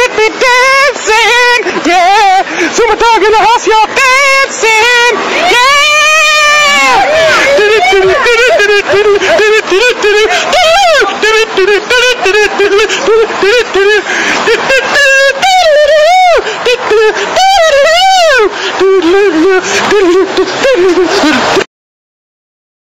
dancing, yeah. So my dog in the house, y'all dancing, yeah.